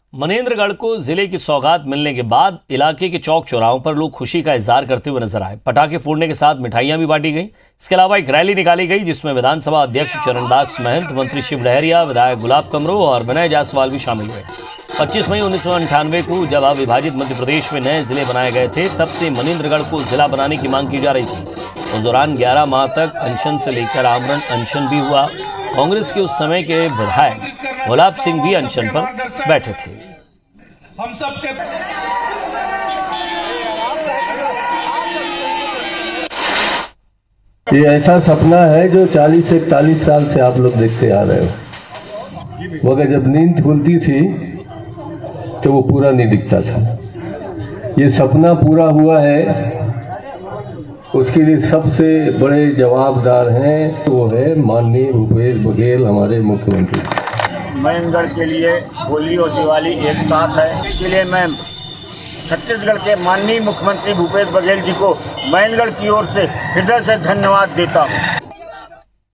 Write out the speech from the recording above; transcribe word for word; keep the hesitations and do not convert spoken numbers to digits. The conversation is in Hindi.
मनेंद्रगढ़ को जिले की सौगात मिलने के बाद इलाके के चौक चौराहों पर लोग खुशी का इजहार करते हुए नजर आए। पटाखे फोड़ने के साथ मिठाइयां भी बांटी गई। इसके अलावा एक रैली निकाली गई जिसमें विधानसभा अध्यक्ष चरणदास महंत, मंत्री शिव डहरिया, विधायक गुलाब कमरो और विनय जायसवाल भी शामिल हुए। पच्चीस मई उन्नीस सौ अंठानवे को जब अविभाजित मध्य प्रदेश में नए जिले बनाए गए थे, तब से मनेंद्रगढ़ को जिला बनाने की मांग की जा रही थी। उस दौरान ग्यारह माह तक अनशन से लेकर आमरण अनशन भी हुआ। कांग्रेस के उस समय के विधायक गुलाब सिंह भी अनशन पर बैठे थे। हम सब के ये ऐसा सपना है जो चालीस से इकतालीस साल से आप लोग देखते आ रहे हो, मगर जब नींद खुलती थी तो वो पूरा नहीं दिखता था। ये सपना पूरा हुआ है, उसके लिए सबसे बड़े जवाबदार हैं वो है माननीय भूपेश बघेल, हमारे मुख्यमंत्री। मनेंद्रगढ़ के लिए होली और दिवाली एक साथ है, इसके लिए मैं छत्तीसगढ़ के माननीय मुख्यमंत्री भूपेश बघेल जी को मनेंद्रगढ़ की ओर से हृदय से धन्यवाद देता हूँ।